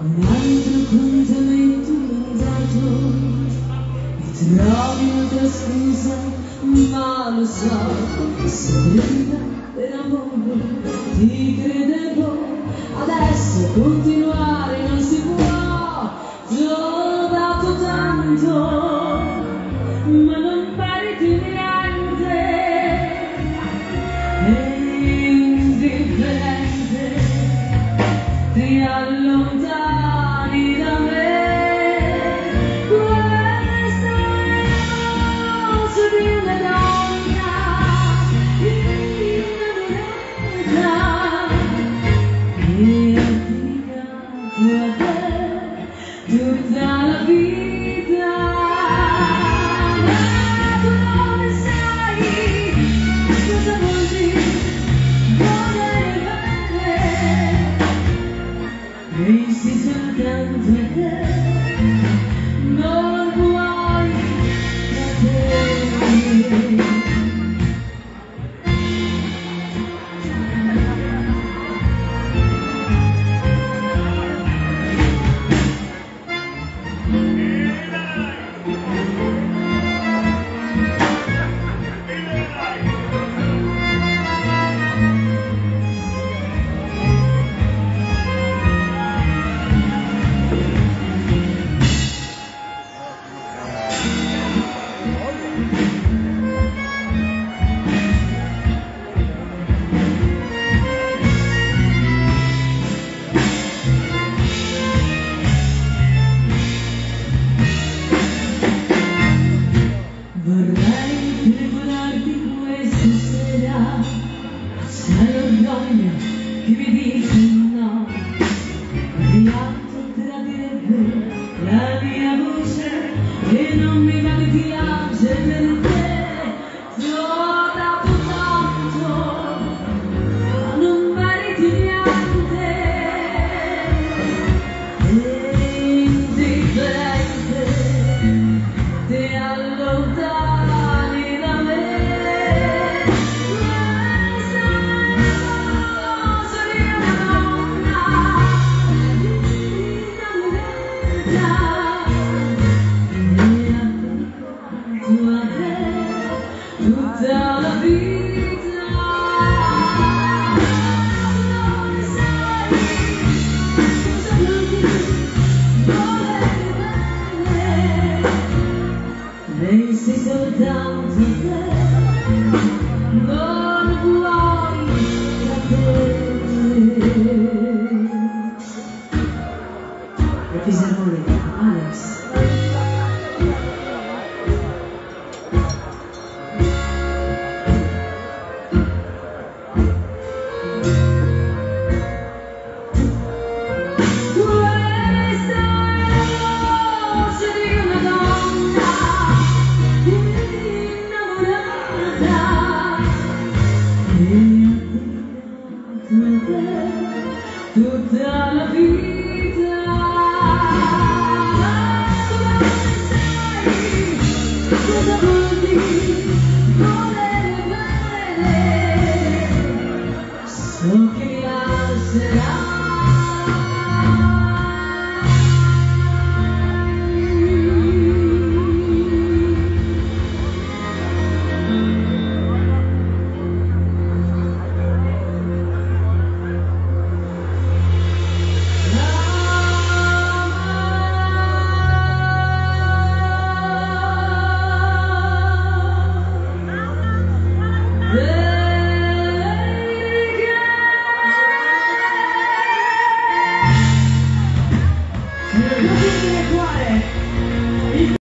un altro appuntamento mandato, mi trovi un'altra scusa, ma lo so, se prima dell'amore ti credevo, adesso continuare non si può, ti ho dato tanto, ma non meriti niente, e indifferente ti allontani da me. Questa è la voce di una donna innamorata e dedicato a te tutta la vita. Ma tu non sai cosa vuol dire volere bene, pensi soltanto a te, non vuoi cadere. Vorrei telefonarti questa sera, sai l'orgoglio che mi dice no, pianto tradirebbe la mia voce e non mi va di piangere per te, ti ho dato tanto, ma non meriti niente, e indifferente ti allontani da me. Questa è la voce di una donna innamorata e applicato a te tutta la vita. Non sai cosa vuol dire volere bene, pensi soltanto a te, non vuoi cadere. La fisarmonica, Alex. Questa è la voce di una donna innamorata e dedicato a te tutta la vita.